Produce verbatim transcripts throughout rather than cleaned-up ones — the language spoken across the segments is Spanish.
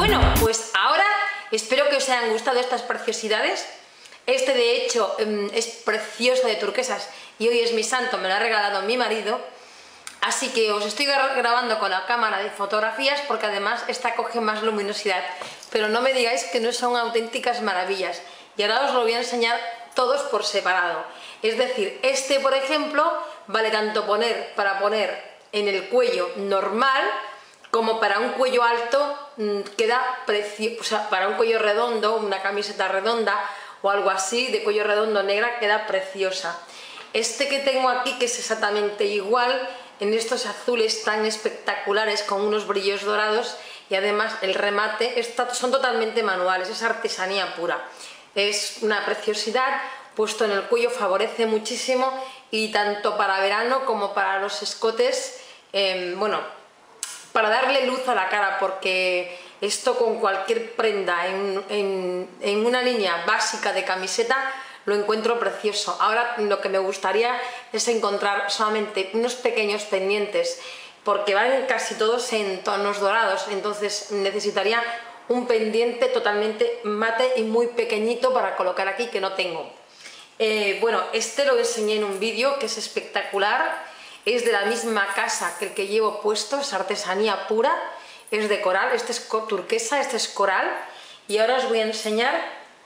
Bueno, pues ahora espero que os hayan gustado estas preciosidades. Este de hecho es precioso de turquesas y hoy es mi santo, me lo ha regalado mi marido. Así que os estoy grabando con la cámara de fotografías porque además esta coge más luminosidad. Pero no me digáis que no son auténticas maravillas. Y ahora os lo voy a enseñar todos por separado. Es decir, este por ejemplo vale tanto poner para poner en el cuello normal como para un cuello alto, queda precioso. O sea, para un cuello redondo, una camiseta redonda o algo así de cuello redondo negra, queda preciosa. Este que tengo aquí, que es exactamente igual, en estos azules tan espectaculares con unos brillos dorados, y además el remate está, son totalmente manuales, es artesanía pura. Es una preciosidad, puesto en el cuello favorece muchísimo, y tanto para verano como para los escotes, eh, bueno, para darle luz a la cara, porque esto con cualquier prenda en, en, en una línea básica de camiseta lo encuentro precioso. Ahora lo que me gustaría es encontrar solamente unos pequeños pendientes, porque van casi todos en tonos dorados, entonces necesitaría un pendiente totalmente mate y muy pequeñito para colocar aquí, que no tengo. Eh, bueno, este lo enseñé en un vídeo que es espectacular, es de la misma casa que el que llevo puesto, es artesanía pura, es de coral, este es turquesa, este es coral, y ahora os voy a enseñar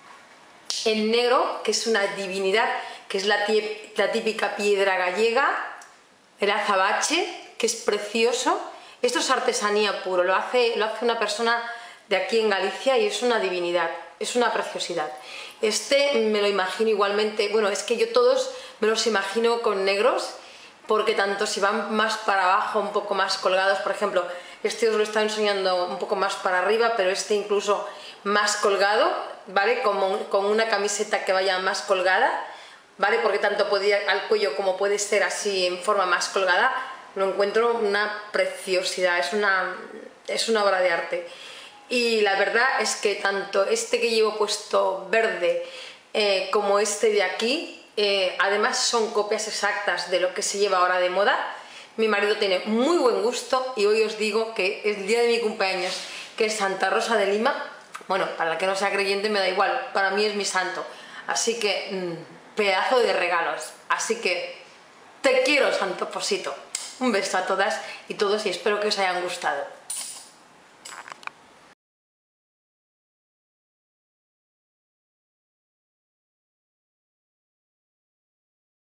el negro, que es una divinidad, que es la, la típica piedra gallega, el azabache, que es precioso. Esto es artesanía puro, lo hace, lo hace una persona de aquí en Galicia y es una divinidad, es una preciosidad. Este me lo imagino igualmente, bueno, es que yo todos me los imagino con negros, porque tanto si van más para abajo, un poco más colgados, por ejemplo, este os lo está enseñando un poco más para arriba, pero este incluso más colgado, ¿vale? Como, con una camiseta que vaya más colgada, ¿vale? Porque tanto puede ir al cuello como puede ser así en forma más colgada, lo encuentro una preciosidad, es una, es una obra de arte. Y la verdad es que tanto este que llevo puesto verde eh, como este de aquí, eh, además son copias exactas de lo que se lleva ahora de moda. Mi marido tiene muy buen gusto y hoy os digo que es el día de mi cumpleaños, que es Santa Rosa de Lima. Bueno, para el que no sea creyente me da igual, para mí es mi santo. Así que, mmm, pedazo de regalos. Así que, te quiero, Santo Posito. Un beso a todas y todos y espero que os hayan gustado.